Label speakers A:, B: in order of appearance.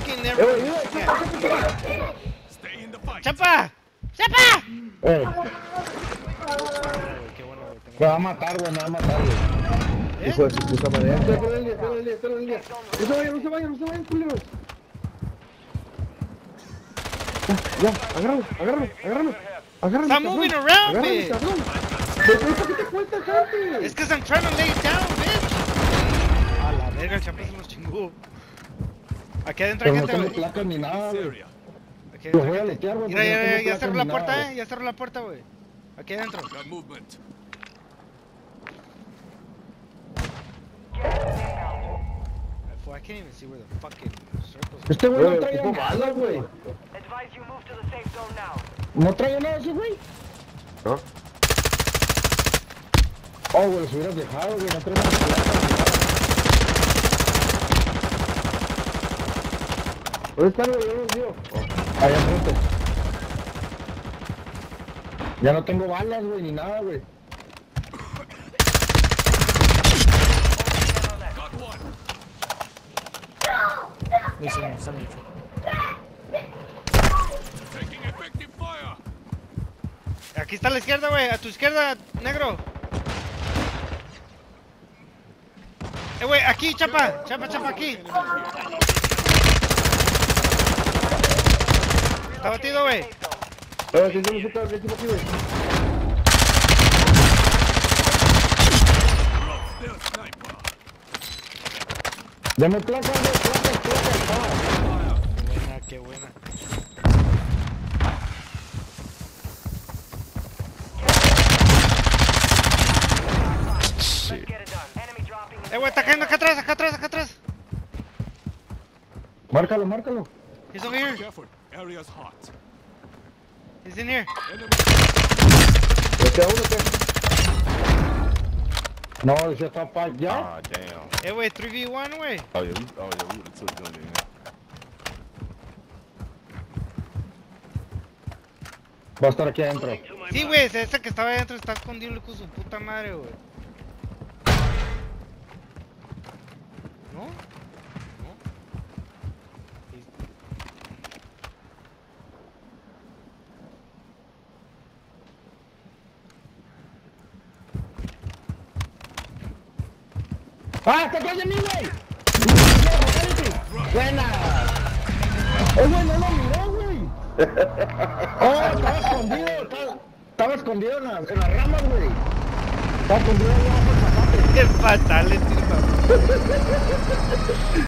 A: fucking never. ¡Chapa! ¡Chapa! Qué bueno, güey.
B: Me va a matar, güey, me va a matar, güey. Hijo de su puta madre. Espera el día. No se vayan, culeros. Ya, agárralo.
A: Stop moving around, bitch.
B: ¿Por qué te cuentas antes?
A: It's because I'm trying to lay it down, bitch. A la verga, el Chapa se los chingó. Aquí adentro hay
B: Pero no
A: gente,
B: tengo
A: güey.
B: placas ni nada, güey.
A: Aquí
B: Lo
A: adentro
B: voy a
A: hay gente.
B: letear, güey.
A: Mira, ya cerró la puerta,
B: güey.
A: ya cerró la puerta, güey. Aquí adentro. I can't even see where the fucking circles are.
B: Este güey no trae balas, güey. ¿No trae nada ese güey?
C: ¿No?
B: Oh, güey, los hubieras dejado, güey. No trae nada. ¿Dónde están, güey? Yo los veo. Allá enfrente. Ya no tengo balas, güey, ni nada, güey.
A: Aquí está a la izquierda, güey. A tu izquierda, negro. Güey, aquí, Chapa, aquí. Está batido, güey.
B: Dame placas, güey, placas.
A: Qué buena. Güey, está cayendo acá atrás.
B: Márcalo.
A: He's over here. He's in here.
B: No, ese está pa' ya.
C: Ah, damn.
A: Güey, 3v1, güey.
C: Oh yeah, we would've took them then.
B: Va a estar aquí adentro.
A: Sí, güey, ese que estaba adentro está escondido con su puta madre, güey. ¿No?
B: ¡Ah, está atrás de mí, güey! ¡Buena! Güey, no lo miró, güey! ¡Oh, estaba escondido en las ramas, güey! Estaba escondido en las ramas.
A: Qué fatal, tío.